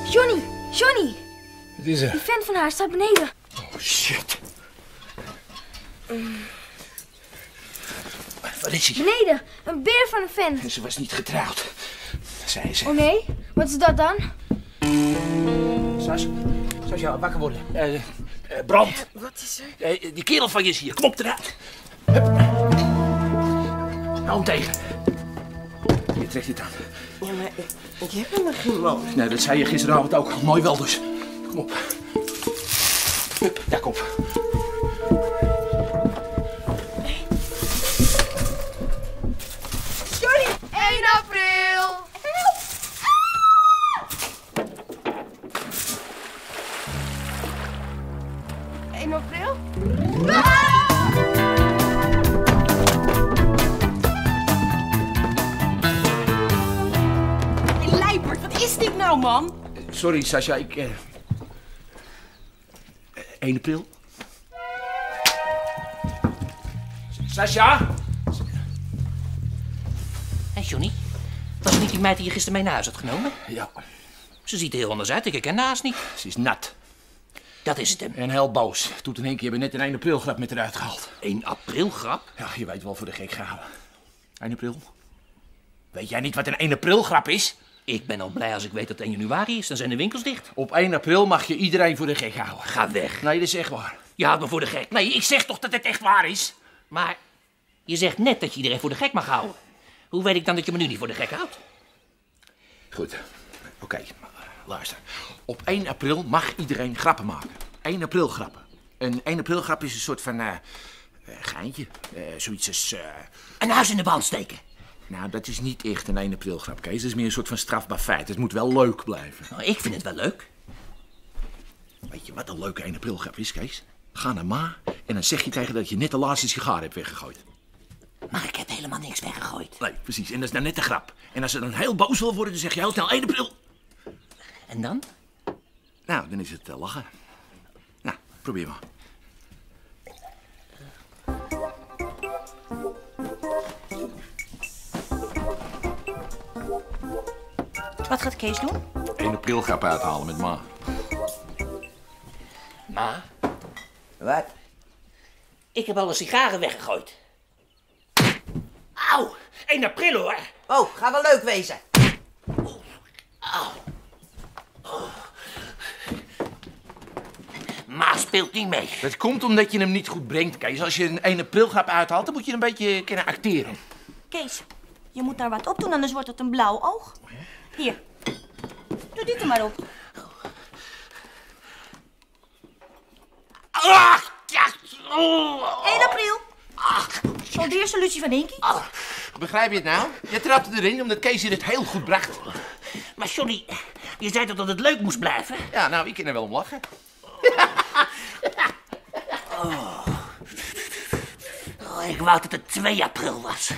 Johnny! Wat is er? Die vent van haar staat beneden. Oh, shit. Waar is hij? Beneden, een beer van een vent. Ze was niet getrouwd, zei ze. Oh nee? Wat is dat dan? Sascha, wakker worden. Brand. Wat is er? Die kerel van je is hier. Kom op, eruit. Hup. Hou hem tegen. Je trekt dit aan. Ja, maar ik heb helemaal geen moot. Nee, dat zei je gisteravond ook. Mooi wel dus. Kom op. Hup, daar kom. Johnny! 1 april! 1 april? Hey, Lijpert, wat is dit nou, man? Sorry, Sascha, 1 april? Sascha? Hé, Johnny. Was het niet die meid die je gisteren mee naar huis had genomen? Ja, Ze ziet er heel anders uit. Ik herken haar haast niet. ze is nat. Dat is het hem. En heel boos. Toen in één keer hebben we net een 1 april grap met eruit gehaald. 1 april grap? Ja, je weet wel voor de gek gehouden. 1 april? Weet jij niet wat een 1 april grap is? Ik ben al blij als ik weet dat het 1 januari is. Dan zijn de winkels dicht. Op 1 april mag je iedereen voor de gek houden. Ga weg. Nee, dat is echt waar. Je houdt me voor de gek. Nee, ik zeg toch dat het echt waar is? Maar je zegt net dat je iedereen voor de gek mag houden. Hoe weet ik dan dat je me nu niet voor de gek houdt? Goed. Oké, luister. Op 1 april mag iedereen grappen maken. 1 april grappen. Een 1 april grap is een soort van geintje. Zoiets als... Een huis in de band steken. Nou, dat is niet echt een 1 april grap, Kees. Dat is meer een soort van strafbaar feit. Het moet wel leuk blijven. Nou, ik vind het wel leuk. Weet je wat een leuke 1 april grap is, Kees? Ga naar ma en dan zeg je tegen dat je net de laatste sigaar hebt weggegooid. Maar ik heb helemaal niks weggegooid. Nee, precies. En dat is nou net de grap. En als ze dan heel boos wil worden, dan zeg je heel snel 1 april. En dan? Nou, dan is het lachen. Nou, probeer maar. Wat gaat Kees doen? 1 april grap uithalen met ma. Ma, Wat? ik heb alle sigaren weggegooid. Auw, 1 april hoor. Oh, ga wel leuk wezen. Ma speelt niet mee. Dat komt omdat je hem niet goed brengt, Kees. Als je een 1 april grap uithaalt, dan moet je een beetje kunnen acteren. Kees, je moet daar wat op doen, anders wordt het een blauw oog. Hier, doe dit er maar op. Ach, ja. Oh. 1 april. Alweer solutie van Henkie. Begrijp je het nou? Je trapte erin omdat Kees je het heel goed bracht. Maar Johnny, je zei toch dat het leuk moest blijven? Ja, nou, ik kan er wel om lachen. Oh, ik wou dat het 2 april was.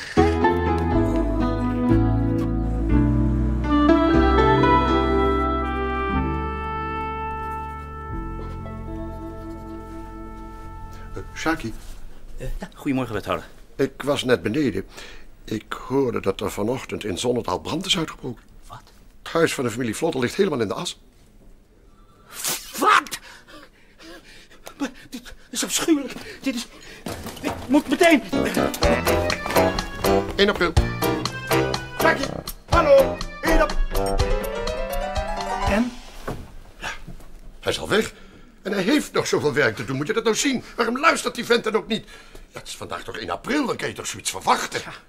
Sjaki, Goedemorgen, wethouder. ik was net beneden. Ik hoorde dat er vanochtend in Zonnendaal brand is uitgebroken. Wat? Het huis van de familie Vlotter ligt helemaal in de as. Wat? Maar dit is afschuwelijk. Dit moet meteen. 1 april. Sjaki, hallo, 1 april. En? Ja, hij is al weg. En hij heeft nog zoveel werk te doen. Moet je dat nou zien? Waarom luistert die vent dan ook niet? Ja, het is vandaag toch 1 april, dan kan je toch zoiets verwachten? Ja.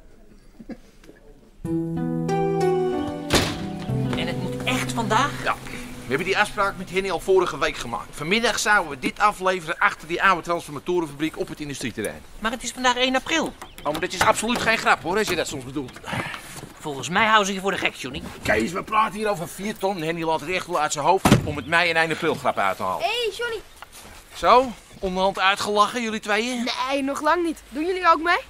En het moet echt vandaag? Ja. We hebben die afspraak met Henny al vorige week gemaakt. Vanmiddag zouden we dit afleveren achter die oude transformatorenfabriek op het industrieterrein. Maar het is vandaag 1 april. Oh, maar dat is absoluut geen grap, hoor, als je dat soms bedoelt. Volgens mij houden ze je voor de gek, Johnny. Kees, we praten hier over 4 ton. Henny laat het echt wel uit zijn hoofd om het mei en 1 april grap uit te halen. Hé, Johnny. Zo, onderhand uitgelachen, jullie tweeën? Nee, nog lang niet. Doen jullie ook mee?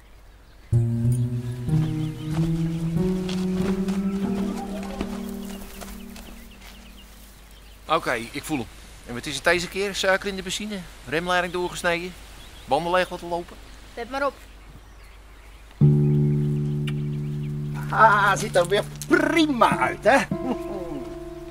Oké, ik voel hem. En wat is het deze keer? Suiker in de benzine? Remleiding doorgesneden? Banden leeg laten lopen? Let maar op. Ah, ziet er weer prima uit, hè?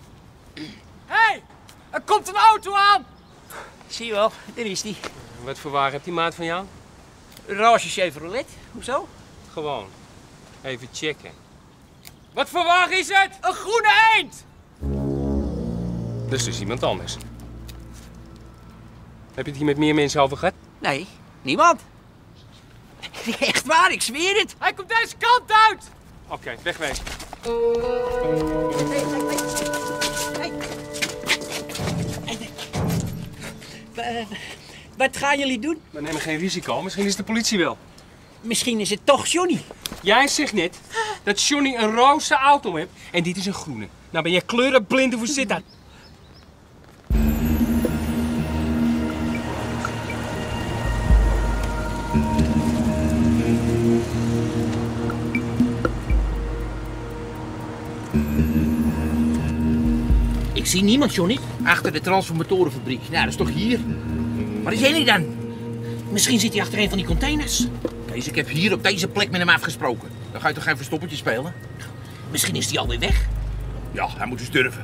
Er komt een auto aan! Zie je wel, daar is die. Wat voor wagen heeft die maat van jou? Roosje Chevrolet. Hoezo? Gewoon. Even checken. Wat voor wagen is het? Een groene eend! Dat is dus iemand anders. Heb je het hier met meer mensen over gehad? Nee, niemand. Echt waar, ik zweer het. Hij komt deze kant uit! Oké, wegwezen. Wat gaan jullie doen? We nemen geen risico, misschien is de politie wel. Misschien is het toch Johnny. Jij zegt net dat Johnny een roze auto heeft en dit is een groene. Nou ben jij kleurenblind of hoe zit dat? Ik zie niemand, Johnny. Achter de transformatorenfabriek. Nou, dat is toch hier? Waar is Henny dan? Misschien zit hij achter een van die containers. Kees, ik heb hier op deze plek met hem afgesproken. Dan ga je toch geen verstoppertje spelen? Misschien is hij alweer weg. Ja, hij moet dus durven.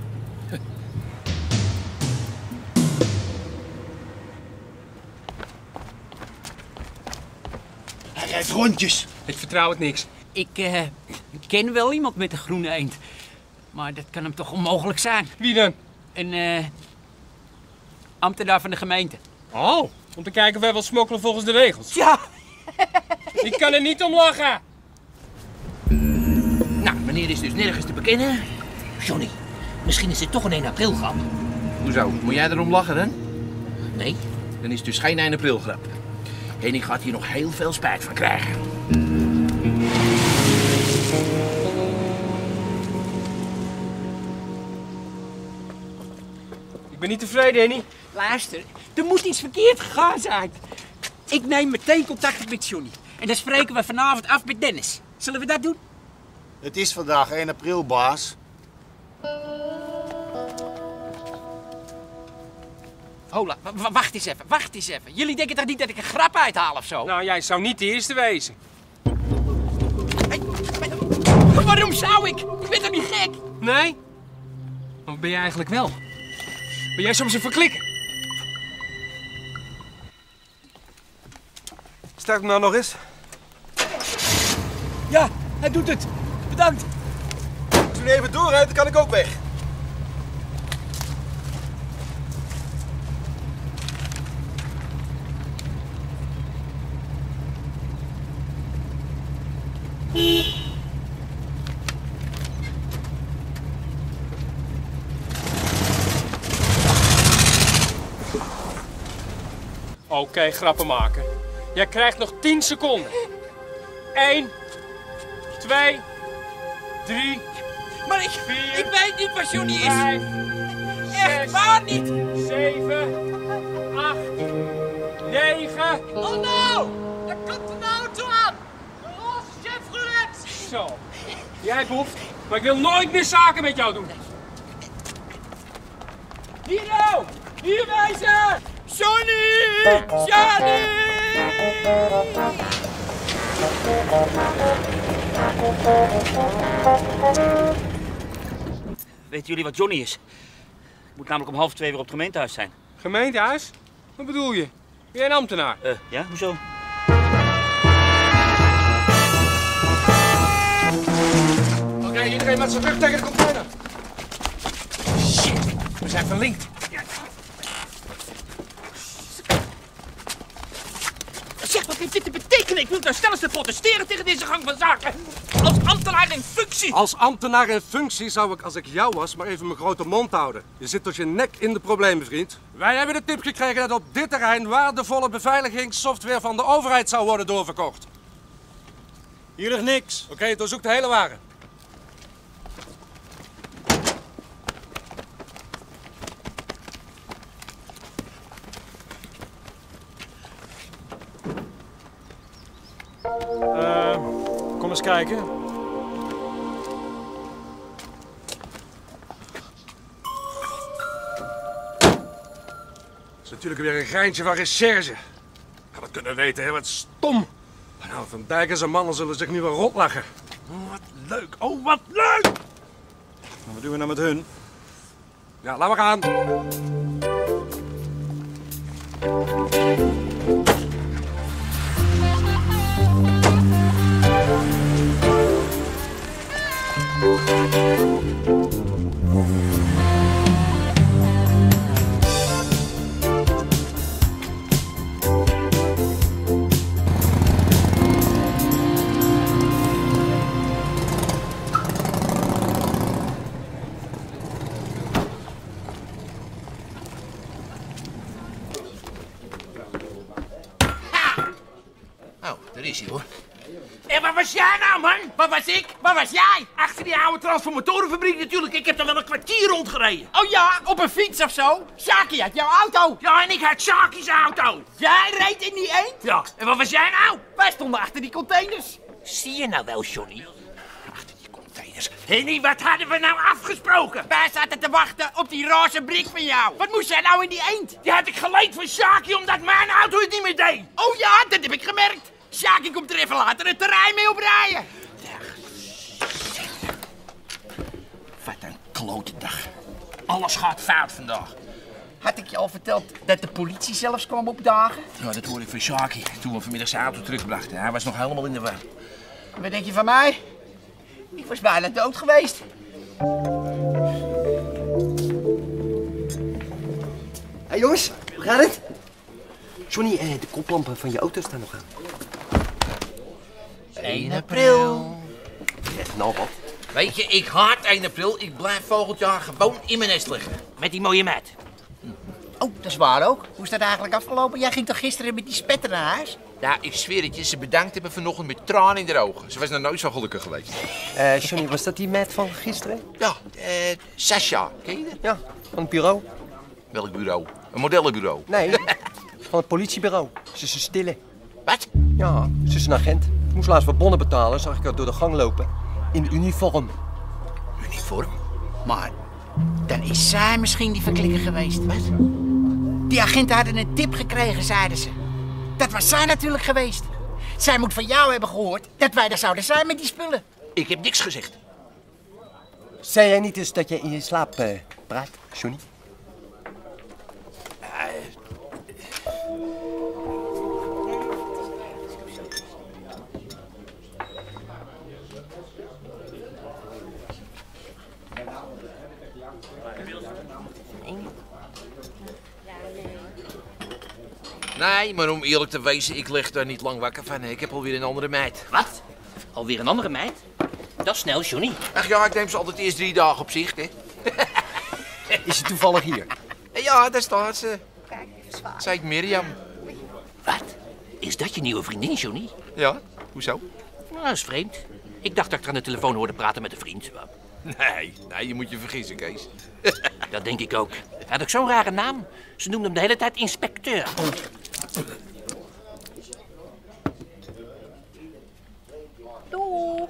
Hij rijdt rondjes. Ik vertrouw het niks. Ik ken wel iemand met een groene eend. Maar dat kan hem toch onmogelijk zijn? Wie dan? Een ambtenaar van de gemeente. Oh, om te kijken of wij wel smokkelen volgens de regels. Ja! Ik kan er niet om lachen. Nou, meneer is dus nergens te bekennen. Johnny, misschien is dit toch een 1 april grap. Hoezo? Moet jij erom lachen dan? Nee? Dan is het dus geen 1 april grap. En ik gaat hier nog heel veel spijt van krijgen. Ik ben niet tevreden, Henny. Luister, er moet iets verkeerd gegaan zijn. Ik neem meteen contact op met Johnny. En dan spreken we vanavond af met Dennis. Zullen we dat doen? Het is vandaag 1 april, baas. Hola, wacht eens even. Jullie denken toch niet dat ik een grap uithaal of zo? Nou, jij zou niet de eerste wezen. Hey, waarom zou ik? Ik ben toch niet gek? Nee? Maar wat ben jij eigenlijk wel? Ben jij soms een verklikker? Start hem nou nog eens. Ja, hij doet het. Bedankt. Als u even doorrijdt, dan kan ik ook weg. Oké, grappen maken. Jij krijgt nog 10 seconden. 1, 2, 3, Maar ik 4, weet niet waar Johnny is. 5, Echt 6, waar niet. 7, 8, 9. Oh nou, daar komt een auto aan. Een roze Chevrolet. Zo. Jij boeft, maar ik wil nooit meer zaken met jou doen. Hier nou! Hier wijzen! Johnny! Johnny! Weten jullie wat Johnny is? Ik moet namelijk om 1:30 weer op het gemeentehuis zijn. Gemeentehuis? Wat bedoel je? Ben jij een ambtenaar? Ja, hoezo? Oké, iedereen met zijn rug tegen de container. Shit, we zijn verlinkt. Zeg, wat heeft dit te betekenen? Ik wil daar stelligste protesteren tegen deze gang van zaken. Als ambtenaar in functie. Als ambtenaar in functie zou ik, als ik jou was, maar even mijn grote mond houden. Je zit tot je nek in de problemen, vriend. Wij hebben de tip gekregen dat op dit terrein waardevolle beveiligingssoftware van de overheid zou worden doorverkocht. Hier ligt niks. Oké, doorzoek de hele wagen. Kom eens kijken. Dat is natuurlijk weer een geintje van recherche. Ja, dat kunnen we weten, hè? Wat stom. Nou, Van Dijk en zijn mannen zullen zich nu wel rotlachen. Oh, wat leuk. Oh, wat leuk! Wat doen we nou met hun? Ja, laat maar gaan. Daar is hij, hoor. En wat was jij nou, man? Wat was ik? Wat was jij? Achter die oude transformatorenfabriek natuurlijk. Ik heb er wel een kwartier rondgereden. Oh ja, op een fiets of zo? Sjaki had jouw auto. Ja, en ik had Sjaki's auto. Jij reed in die eend? Ja, en wat was jij nou? Wij stonden achter die containers. Zie je nou wel, Johnny? Achter die containers. Henny, wat hadden we nou afgesproken? Wij zaten te wachten op die roze brik van jou. Wat moest jij nou in die eend? Die had ik geleend van Sjaki omdat mijn auto het niet meer deed. Oh ja, dat heb ik gemerkt. Sjaki komt er even later het terrein mee oprijden. Wat een klote dag. Alles gaat fout vandaag. Had ik je al verteld dat de politie zelfs kwam opdagen? Ja, dat hoorde ik van Sjaki toen we vanmiddag zijn auto terugbrachten. Hij was nog helemaal in de war. Wat denk je van mij? Ik was bijna dood geweest. Hé jongens, hoe gaat het? Johnny, de koplampen van je auto staan nog aan. 1 april. Nou wat? Weet je, ik haat 1 april. Ik blijf volgend jaar gewoon in mijn nest liggen. Met die mooie meid. Oh, dat is waar ook. Hoe is dat eigenlijk afgelopen? Jij ging toch gisteren met die spetter naar huis? Ja, ik zweer het je, ze bedankte me vanochtend met tranen in de ogen. Ze was nog nooit zo gelukkig geweest. Johnny, was dat die meid van gisteren? Ja, Sasha, ken je dat? Ja, van het bureau. Welk bureau? Een modellenbureau? Nee, van het politiebureau. Ze is een stille. Wat? Ja, ze is een agent. Ik moest laatst wat bonnen betalen, zag ik haar door de gang lopen. In uniform. Uniform? Maar dan is zij misschien die verklikker geweest. Wat? Die agenten hadden een tip gekregen, zeiden ze. Dat was zij natuurlijk geweest. Zij moet van jou hebben gehoord dat wij er zouden zijn met die spullen. Ik heb niks gezegd. Zei jij niet eens dat je in je slaap praat, Johnny? Nee, maar om eerlijk te wezen, ik lig daar niet lang wakker van. Ik heb alweer een andere meid. Wat? Alweer een andere meid? Dat is snel, Johnny. Ach ja, ik neem ze altijd eerst 3 dagen op zicht, hè. Is ze toevallig hier? Ja, daar staat ze. Dat zei ik Mirjam. Wat? Is dat je nieuwe vriendin, Johnny? Ja, hoezo? Nou, dat is vreemd. Ik dacht dat ik er aan de telefoon hoorde praten met een vriend. Nee, je moet je vergissen, Kees. Dat denk ik ook. Hij had ook zo'n rare naam. Ze noemden hem de hele tijd inspecteur. Doeg.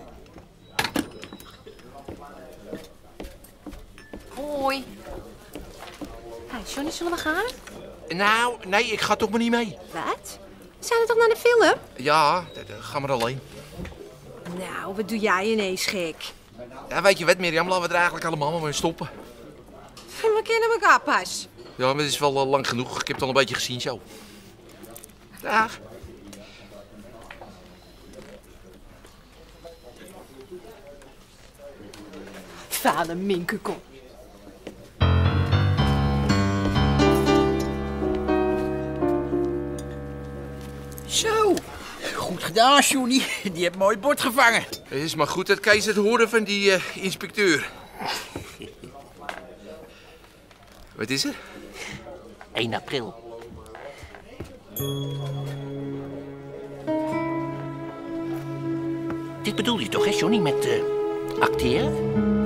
Hoi. Hey, Johnny, zullen we gaan? Nou, nee, ik ga toch maar niet mee. Wat? Zijn we toch naar de film? Ja, ga maar alleen. Nou, wat doe jij ineens gek? Ja, weet je wat, Mirjam, laten we er eigenlijk allemaal maar mee stoppen. We kennen elkaar pas. Ja, maar het is wel lang genoeg. Ik heb het al een beetje gezien zo. Dag. Vader Minkekom. Zo, goed gedaan, Johnny. Die heeft mooi bord gevangen. Het is maar goed dat Kees het hoorde van die inspecteur. Wat is er? 1 april. Dit bedoel je toch, hè, Johnny, met acteren?